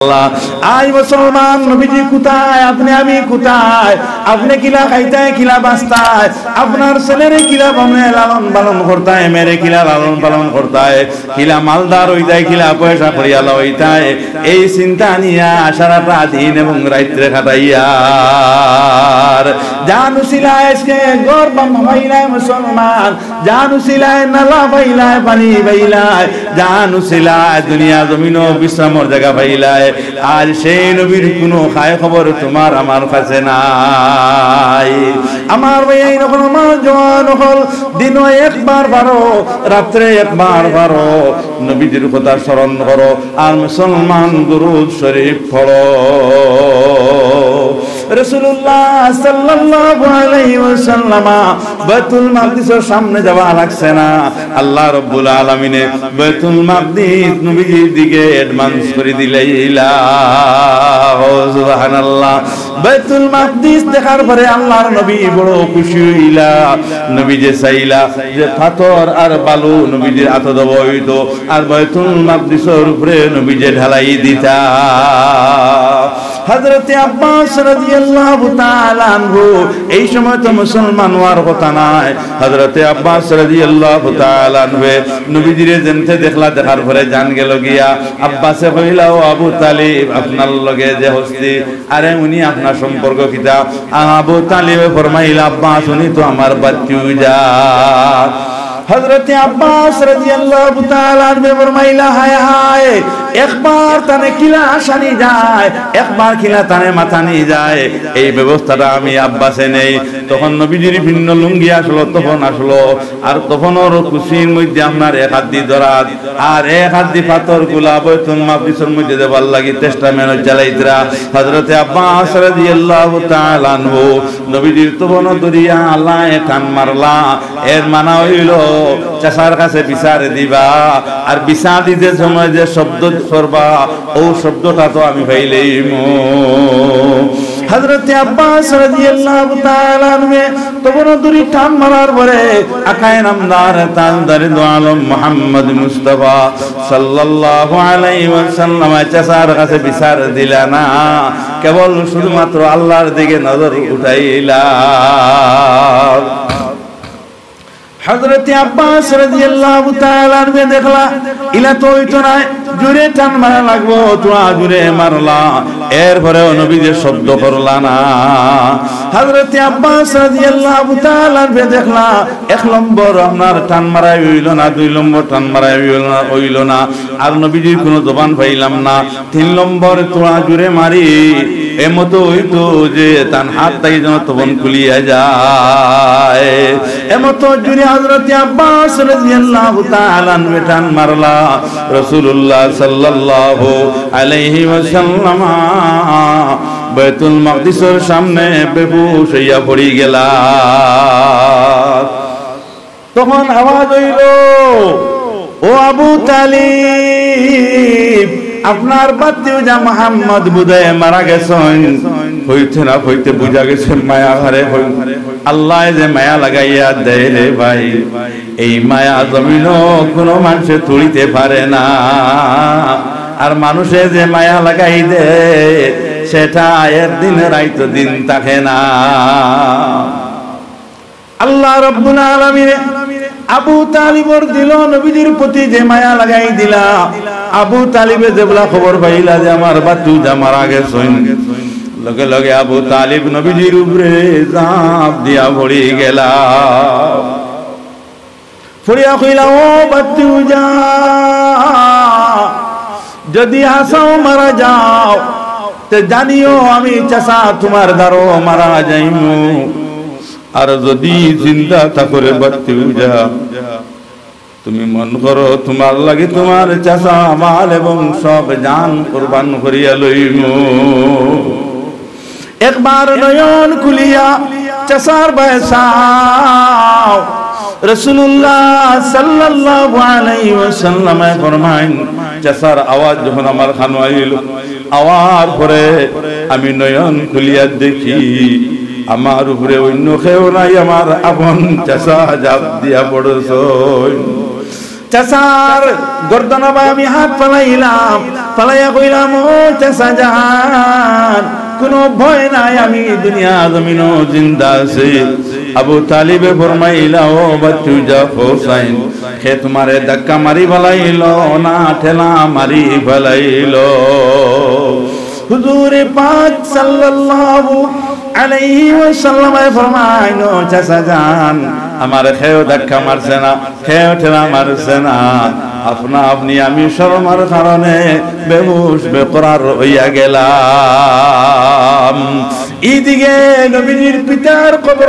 I মুসলমান, নবীজি কোথায়, আপনি আমি কোথায়? আপনি কিলা খাইতায়, কিলা বাঁচতায়, আপনার ছেলেরে কিলা বামে লালন পালন করতায়, মেরে কিলা লালন পালন করতায়, কিলা মালদার হইতায়, কিলা পয়সা করিয়ালা হইতায়, এই চিন্তা নিয়া সারাটা দিন এবং রাত্রে কাটাইয়া জানু সিলায় আজকে গর বাম্মা ভাইলায় মুসলমান, জানু সিলায় নালা ভাইলায়, পানি ভাইলায়, জানু সিলায় দুনিয়া জমিন বিশ্রামর জায়গা ভাইলায়। আর সেই নবীর কোনো খায় খবর তোমার আমার কাছে নাই। আমার ভাই যখন আমার জওয়ান হল, দিন একবার পারো, রাত্রে একবার পারো, নবীজির কথা স্মরণ করো আর মুসলমান দুরূদ শরীফ পড়ো। রাসূলুল্লাহ সাল্লাল্লাহু আলাইহি ওয়াসাল্লাম বাইতুল মাকদিসের সামনে যাওয়া লাগছে না, আল্লাহ রাব্বুল আলামিনে বাইতুল মাকদিস নবীজির দিকে অ্যাডভান্স করে দিলাইলা। সুবহানাল্লাহ। বাইতুল মাকদিস দেখার পরে আল্লাহর নবী বড় খুশি হইলা। নবী যে চাইলা যে পাথর আর বালু নবীজির হাতে দেওয়া হইতো আর বাইতুল মাকদিসের উপরে নবী যে ঢালাই দিতা। হযরত আব্বাস রাদিয়াল্লাহু তাআলা আনহু এই সময় তো মুসলমান হওয়ার কথা নাই। হযরত আব্বাস রাদিয়াল্লাহু তাআলা আনহু নবীজিরে যেনতে দেখলা, দেখার পরে জান গেল গিয়া। আব্বাসে কইলা, ও আবু তালিব, আপনার লগে যে হস্তি, আরে উনি আপনার সম্পর্ক কিতা? আবু তালিবে ফরমাইলা, আব্বাস উনি তো আমার বাচ্চু যা। হযরত আব্বাস রাদিয়াল্লাহু তাআলা আনহু ফরমাইলা, হায় হায়, একবার তানে কিলা আসানি যায়, একবার কিলা তানে মাথা নিয়ে যায়, এই ব্যবস্থাটা আমি আব্বাসে নেই। তখন নবীজির ভিন্ন লুঙ্গি আসলো, তখন আসলো, আর তখন ওর কুশির মধ্যে আপনার এক হাত দিয়ে ধরাত আর এক হাত দিয়ে পাথর গুলা বাইতুল মাকদিসের মধ্যে দেবার লাগি চেষ্টা মেনে চালাইতরা। হযরত আব্বাস রাদিয়াল্লাহু তাআলা আনহু নবীজির তখন দরিয়া আল্লাহ টান মারলা। এর মানা হইল চাচার কাছে বিচার দিবা, আর বিচার দিতে সময় যে শব্দ করবা ও শব্দটা তো আমি পাইলেই। হযরত আব্বাস রাদিয়াল্লাহু তাআলা আনহু তখন দড়ি টান মারার পরে আকায়ে নামদার তাজদারে দো আলম মুহাম্মদ মুস্তাফা সাল্লাল্লাহু আলাইহি ওয়াসাল্লাম চাচার কাছে বিচার দিলা না, কেবল শুধুমাত্র আল্লাহর দিকে নজর উঠাইলা। হযরত আব্বাস রাদিয়াল্লাহু তাআলা আনহু দেখলা ইলা তো হইতো না, জোরে টান মারা লাগবো, তোরা জোরে মারলা, এরপরে নবীজি শব্দ করলা না। হযরত আব্বাস রাদিয়াল্লাহু তাআলা আনহু দেখলা এক নম্বর আপনার টান মারাই হইল না, দুই নম্বর টান মারাই হইল না, আর নবীজির কোনো জবান পাইলাম না। তিন নম্বর তোরা জোরে মারি এমতো হইতো যে তার হাত তাই যেন তখন খুলিয়া যায়, এমতো জোরে হযরত আব্বাস রাদিয়াল্লাহু তাআলা আনহু টান মারলা। রাসূলুল্লাহ সাল্লাল্লাহু আলাইহি ওয়াসাল্লাম বাইতুল মাকদিসের সামনে বেহুশ হইয়া পড়ি গেলা। তখন আওয়াজ হইল, ও আবু তালিব, আপনার বাতিজা মুহাম্মদ বুঝায় মারা গেছেন। হইতে না হইতে বুঝা গেছে মায়া হারে আল্লাহ যে মায়া লাগাইয়া দেয় রে ভাই, এই মায়া জমিন কোনো মানুষে তুলিতে পারে না, আর মানুষে যে মায়া লাগাই দে সেটা একদিন রাইতো দিন থাকে না। আল্লাহ রাব্বুল আলামিন আবু তালিবর দিল নবীজির প্রতি যে মায়া লাগাই দিলা, আবু তালিবে যেবলা খবর পাইলা যে আমার বাতিজা মারা গেছেন, লগে লগে আবু তালিব নবীজির উপরে ঝাঁপ দিয়া পড়ি গেলা। পড়িয়া কইলা, ও বাতিজা, যদি হাসাও মারা যাও তে জানিও আমি চাচা তোমার দ্বারো মারা যাইমু, আর যদি জিন্দা থাকরে বাতিজা তুমি মন করো তোমার লাগে তোমার চাচা মাল এবং সব জান কুরবান করিয়া লইমু। একবার নয়ন খুলিয়া চাচার বয়সাও। রাসূলুল্লাহ সাল্লাল্লাহু আলাইহি ওয়াসাল্লাম ফরমাইন, চাচার আওয়াজ যখন আমার কানে আইল, আওয়াজ পরে আমি নয়ন খুলিয়া দেখি আমার উপরে অন্য কেউ নাই, আমার আপন চাচা জাপ দিয়া পড়ছ। চাচার গর্দনা বা আমি হাত ফালাইলাম, ফালাইয়া কইলাম ও চাচা জান কোনো ভয় নাই, আমি দুনিয়া জমিনও জিন্দা আছি। আবু তালিবে ফরমাইলা ও বাচ্চুজা হোসাইন হে তোমারে ধাক্কা মারি ফেলাইলো না ঠেলা মারি ফেলাইলো। হুজুরে পাক সাল্লাল্লাহু আলাইহি ওয়াসাল্লাম ফরমাইলো চাচা জান আমার খেয়েও ধাক্কা মারছে না, খেয়েও ঠেলা মারছে না, আপনা আপনি আমি শরমের কারণে বেহুশ বেকরার হইয়া গেলাম। এইদিকে নবীজির পিতার কবর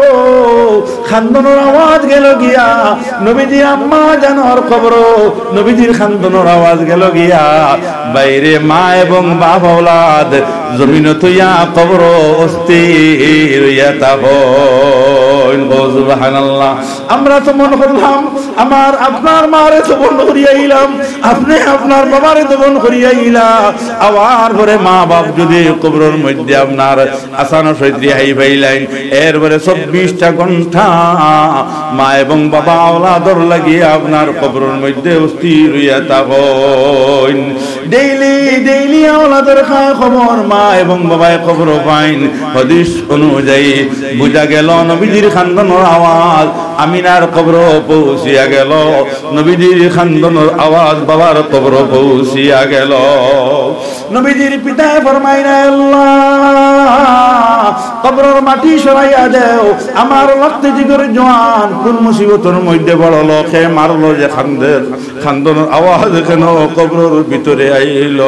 খান্দনের আওয়াজ গেল গিয়া, নবীজির আম্মা জানোর কবর নবীজির খান্দনের আওয়াজ গেল গিয়া, বাইরে মা এবং বাপ আওলাদ জমিন তুইয়া কবর অস্থির হইয়া তাহন। সুবহানাল্লাহ। আমরা তো মনে করলাম আমার আপনার মারে তো বন্ধ করিয়াইলাম, আপনি আপনার বাবারে তো বন্ধ করিয়াইলা, আবার পরে মা বাপ যদি কবরের মধ্যে আপনার আসানো সৈত্রী হাই পাইলেন, এরপরে 24টা ঘন্টা মা এবং বাবা আওলাদর লাগিয়ে আপনার কবরের মধ্যে অস্থির হইয়া থাকেন। ডেইলি আওলাদের খবর মা এবং বাবায় খবর পাইন। হাদিস অনুযায়ী বুঝা গেল নবীজির খান্দনের আওয়াজ আমিনার কবর পৌঁছিয়া গেল, নবীজির খান্দনের আওয়াজ বাবার কবর পৌঁছিয়া গেল। নবীজির পিতায় ফরমাইনা আল্লাহ কবরের মাটি সরাইয়া দেও, আমার রক্তে জিগর জওয়ান কোন মুসিবতের মধ্যে বড় লোকে মারলো যে খান্দনের আওয়াজ কেন কবরের ভিতরে আইল।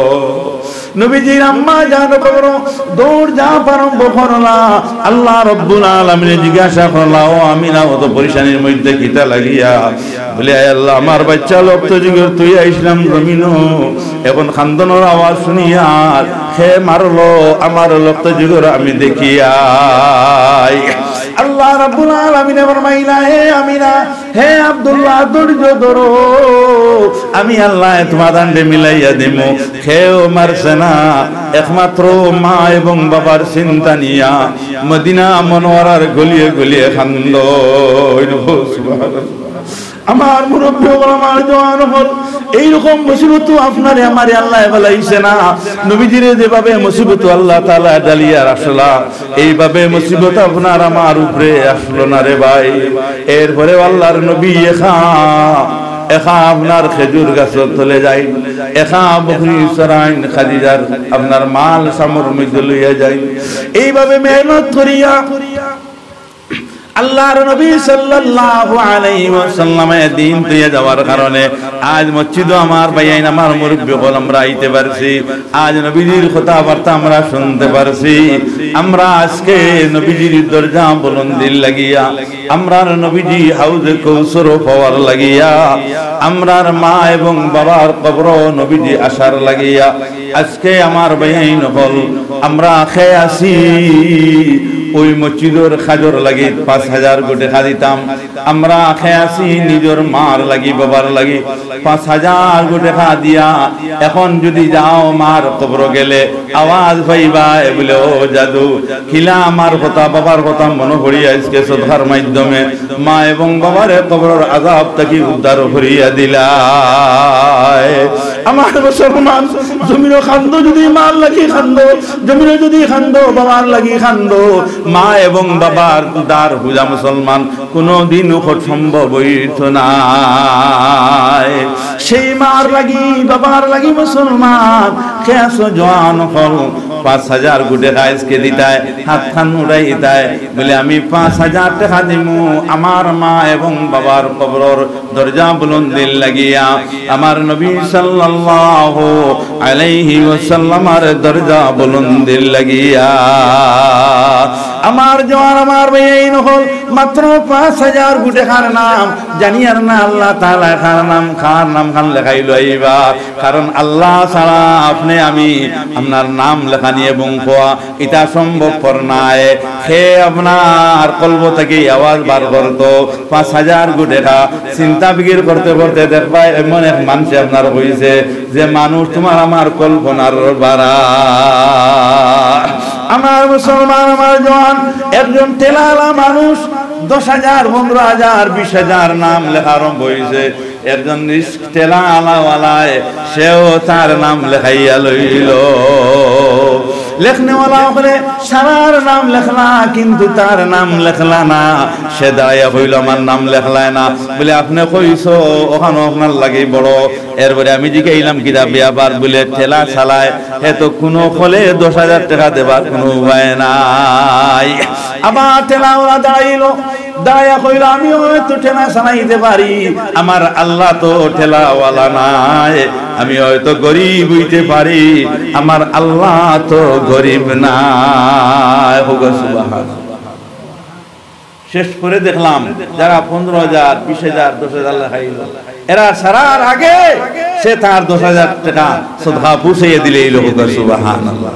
নবীজির আম্মা জানো কবর দৌড় যা আরম্ভ করলা, আল্লাহ রব্বুল আলামিন জিজ্ঞাসা করলা ও আমিনা ও তো পরিশানির মধ্যে কিতা লাগিয়া, বলে আয় আল্লাহ আমার বাচ্চা রক্ত জিগর তুই আইসলাম জমিনো, এখন খান্দনের আওয়াজ শুনিয়া হে মারলো আমার রক্ত জিগর আমি দেখিয়াই। আল্লাহ রাব্বুল আলামিন ফরমাইলা হে আমিনা হে আব্দুল্লাহ ধৈর্য ধরো, আমি আল্লাহ তোমার দান্ডে মিলাইয়া দিমু। খেয়েও মারছে না, একমাত্র মা এবং বাবার চিন্তা নিয়া মদিনা মনোয়ারার গলিয়ে গলিয়ে খান্দ। আমার মুরব্বী আমার জওয়ান হল এইরকম মুসিবত আপনারে আমারে আল্লাহ বলাইছে না। নবীজিরে যেভাবে মুসিবত আল্লাহ তাআলা ডালিয়া রাখলা, এইভাবে মুসিবত আপনার আমার উপরে আসলো না রে ভাই। এরপরে আল্লাহর নবী এখা আপনার খেজুর গাছের তলে যাই, এখা বকরি চরাইন খাদিজার আপনার মাল সামর মধ্যে লইয়া যাই। এইভাবে মেহনত করিয়া আল্লাহর নবী সাল্লাল্লাহু আলাইহি ওয়াসাল্লামের দিন পেয়ে যাওয়ার কারণে আজ মসজিদ আমার ভাইয়াইন আমার মুরব্বি হল আমরা আইতে পারছি, আজ নবীজির কথাবার্তা আমরা শুনতে পারছি। আমরা আজকে নবীজির দরজা বুলন্দির লাগিয়া, আমরার নবীজি হাউজে কৌসর পাওয়ার লাগিয়া, আমরার মা এবং বাবার কবর নবীজি আসার লাগিয়া আজকে আমার ভাইয়াইন হল আমরা খেয়ে আসি। ওই মসজিদের খাজর লাগি 5000 কোটি খাদিতাম, আমরা খেয়ে আসি নিজের মার লাগি বাবার লাগি 5000 কোটি খা দিয়া। এখন যদি যাও মার কবর গেলে আওয়াজ পাইবা বলে ও জাদু খিলা আমার কথা বাবার কথা মনে করিয়া আজকে সদকার মাধ্যমে মা এবং বাবার কবরের আযাব থেকে উদ্ধার করিয়া দিলা। আমার মুসলমান জমিনে খান্দ, যদি মার লাগি খান্দ, জমিনে যদি খান্দ বাবার লাগি খান্দ, মা এবং বাবার দার হুজা মুসলমান কোনদিন সম্ভব হইত না। সেই মার লাগি বাবার লাগি মুসলমান খেয়াস জওয়ান হল 5000 কোটি আজকে দিতায়, হাত খান উড়াইতায় বলে আমি 5000 টাকা দিমু আমার মা এবং বাবার কবরের দরজা বুলন্দির লাগিয়া। আমার নবী সাল্লাল্লাহু আলাইহি ওয়াসাল্লামের দরজা বুলন্দির লাগিয়া। আমার জওয়ান আমার ভাই হল মাত্র 5000 কোটি খার নাম জানিয়ার না আল্লাহ তাআলা খার নাম খান লেখাইলো আইবা। কারণ আল্লাহ ছাড়া আপনি আমি আপনার নাম লেখা নিয়ে এবং কোয়া এটা সম্ভবপর নাই। সে আপনার কলব থেকে আওয়াজ বার করতো 5000 কোটি টাকা চিন্তা বিক্রি করতে করতে দেখবা এমন এক মানুষ আপনার হয়েছে যে মানুষ তোমার আমার কল্পনার বাড়া। আমার মুসলমান আমার জওয়ান একজন তেলালা মানুষ 10,000 15,000 20,000 নাম লেখা আরম্ভ হয়েছে। একজন ঠেলা আলাওয়ালায় সেও তার নাম লেখাইয়া লইল। লেখনেওয়ালা বলে সারার নাম লেখলা, কিন্তু তার নাম লেখলা না। সে দাঁড়াইয়া হইল আমার নাম লেখলায় না। বলে আপনি কইছো ওখানে আপনার লাগে বড়। এরপরে আমি জিজ্ঞাইলাম কিতাব ব্যাপার, বলে ঠেলা চালায় হে তো কোনো ফলে 10,000 টাকা দেবার কোনো উপায় নাই। আবার ঠেলাওয়ালা দাঁড়াইল, দাঁড়াইয়া কইল আমিও হয়তো ঠেলা চালাইতে পারি, আমার আল্লাহ তো ঠেলাওয়ালা নাই। আমি হয়তো গরিব হইতে পারি, আমার আল্লাহ তো গরিব নাই। সুবহানাল্লাহ। শেষ করে দেখলাম যারা 15,000 20,000 10,000 লেখাইল, এরা সারার আগে সে তার 10,000 টাকা সদকা পৌঁছাইয়া দিলেই লোক। সুবহানাল্লাহ।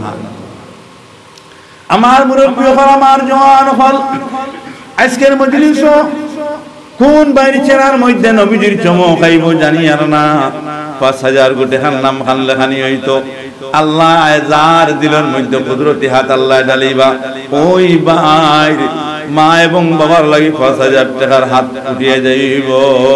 আমার মুরব্বী হল, আমার জওয়ান হল, আজকের মজলিস কোন বাইরে চেরার মধ্যে নবীজির চমক আইব জানি আর না। 5,000 কোটি খান নাম খান লেখানি হইতো। আল্লাহ যার দিলের মধ্যে কুদরতি হাত আল্লাহ ডালিবা, ওই বাইর মা এবং বাবার লাগি 5,000 টাকার হাত উঠিয়ে যাইব।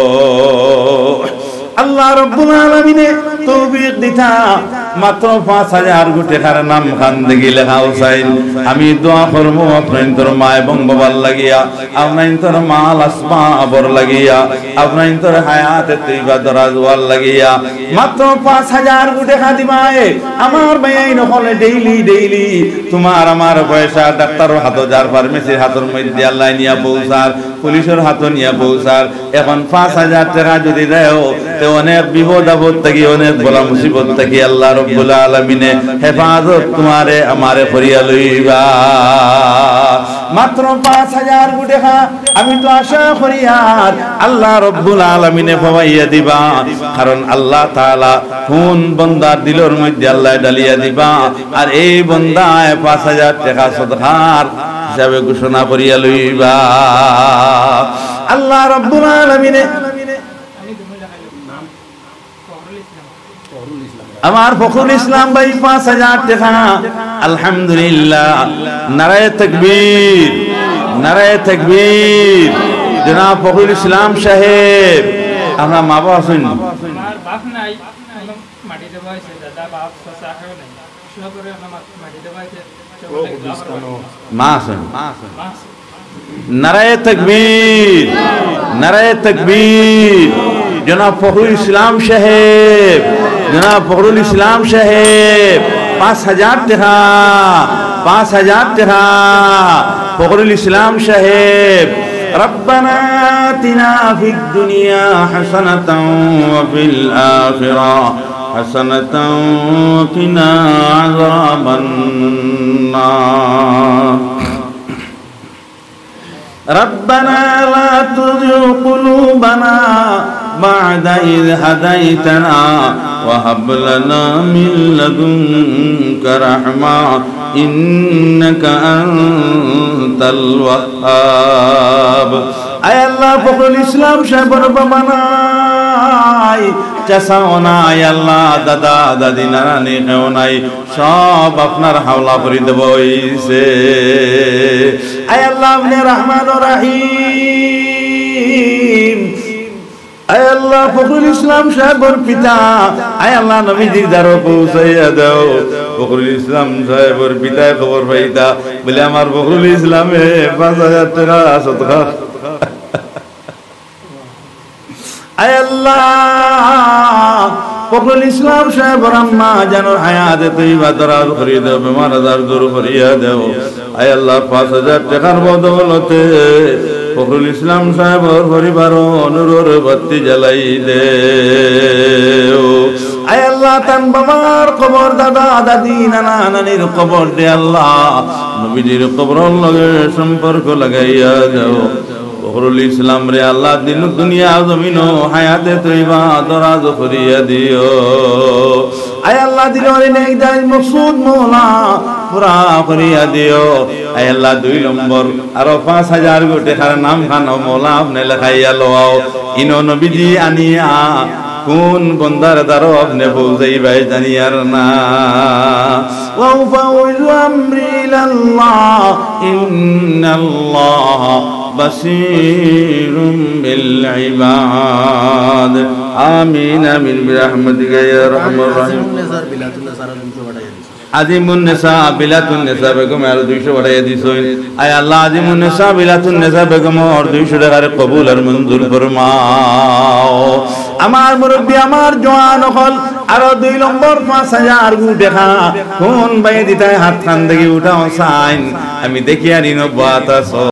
আল্লাহ রাব্বুল আলামিনে তৌফিক দিতা মাত্র 5,000 টাকার নাম খান দেখি লেখা হোসাইন। আমি দোয়া করবো আপনার মা এবং বাবার লাগিয়া, আপনার মাল আসবাবর লাগিয়া, আপনার হায়াতে তৈবা দরাজওয়াল লাগিয়া মাত্র 5,000 টাকা দিবাই। আমার ভাই নহলে ডেইলি তোমার আমার পয়সা ডাক্তারের হাত, যার ফার্মেসির হাতের মধ্যে আল্লাহ নিয়া পৌঁছার, পুলিশের হাত নিয়া পৌঁছার। এখন 5,000 টাকা যদি দেও তো অনেক বিপদ আপদ থাকি, অনেক বলা মুসিবত থাকি আল্লাহ রব্বুল আলামিনে হেফাজত তোমারে আমারে করিয়া লইবা। মাত্র 5,000 টাকা আমি তো আশা করি আর আল্লাহ রব্বুল আলামিনে পাওয়াইয়া দিবা। কারণ আল্লাহ তাআলা কোন বান্দার দিলের মধ্যে আল্লাহ ডালিয়া দিবা, আর এই বান্দায় 5,000 টাকা সদকার হিসাবে ঘোষণা করিয়া লইবা। আল্লাহ রব্বুল আলামিনে আমার ফখরুল ইসলাম ভাই 5,000 টাকা। আলহামদুলিল্লাহ, নারায়ে তাকবীর, নারায়ে তাকবীর। জনাব ফখরুল ইসলাম সাহেব, আমরা মা বাবা আছেন? আমার বাপ নাই, মাটি দেওয়া হয়েছে, দাদা বাপ চাচা কেউ নাই, সবরে আমার মাটি দেওয়া হয়েছে। মা আছেন? নারায়ে তাকবীর, নারায়ে তাকবীর। জনাব ফখরুল ইসলাম সাহেব, জনাব ফখরুল ইসলাম সাহেব 5,000 টাকা, 5,000 টাকা। ফখরুল ইসলাম সাহেব রব্বানা আতিনা ফিদ দুনিয়া হাসানাতাও ওয়া ফিল আখিরা হাসানাতাও ওয়া কিনা আযাবান নার। ربنا لا تزغ قلوبنا بعد إذ هديتنا وهب لنا من لدنك رحمة إنك أنت الوهاب। আয় আল্লাহ ফখরুল ইসলাম সাহেবের বাবা নাই, চাচাও নাই, আল্লাহ দাদা দাদি নানানি কেউ নাই, সব আপনার হাওলা করে দেব হইছে। আয় আল্লাহ আপনি রহমান ও রহিম। আয় আল্লাহ ফখরুল ইসলাম সাহেবের পিতা, আয় আল্লাহ নবীজির দ্বারা পৌঁছাইয়া দাও। ফখরুল ইসলাম সাহেবের পিতায় খবর পাইতা, বলে আমার ফখরুল ইসলামে 5,000 টাকা সদকা। আয় আল্লাহ ফখরুল ইসলাম সাহেবের আম্মা জানোর হায়াতে তৈবা দরাজ করিয়ে দাও, বেমার আজার দূর করিয়া দাও। আয় আল্লাহ 5,000 টাকার বদৌলতে ফখরুল ইসলাম সাহেবের পরিবার অনুরোর বাতি জ্বালাই দেও। আয় আল্লাহ তান বাবার কবর, দাদা দাদি নানা নানির কবর দে আল্লাহ নবীজির কবরের লগে সম্পর্ক লাগাইয়া দাও। ফখরুল ইসলাম রে আল্লাহ দিন দুনিয়া জমিন হায়াতে তৈবা দরাজ করিয়া দিও। আয় আল্লাহ দিলের নেকদার মকসুদ মওলা পুরা করিয়া দিও। আয় আল্লাহ 2 নম্বর আরো 5,000 টাকার নাম খান মওলা আপনি লেখাইয়া লও। ইনো নবীজি আনিয়া কোন বন্দার দ্বারা আপনি পৌঁছাইবাই জানি আর না। ওয়া আমরি ইলাল্লাহ ইন্নাল্লাহ বাসীরুম বিল ইবাদ আমিন আমিন বিরহমাতিকা ইয়া আরহামার রাহিম আজিমুন নিসা বিলাতুন নিসা বেগম আর 200 বাড়াইয়া দিছই আয় আল্লাহ আজিমুন নিসা বিলাতুন নিসা বেগম আর 200 টাকার কবুল আর মঞ্জুর ফরমাও আমার মুরব্বি আমার জওয়ান হল আর 2 নম্বর 5000 গু দেখা কোন ভাই দিতায় হাত খান দেখি উঠাও সাইন আমি দেখি আর ইনো বাতাস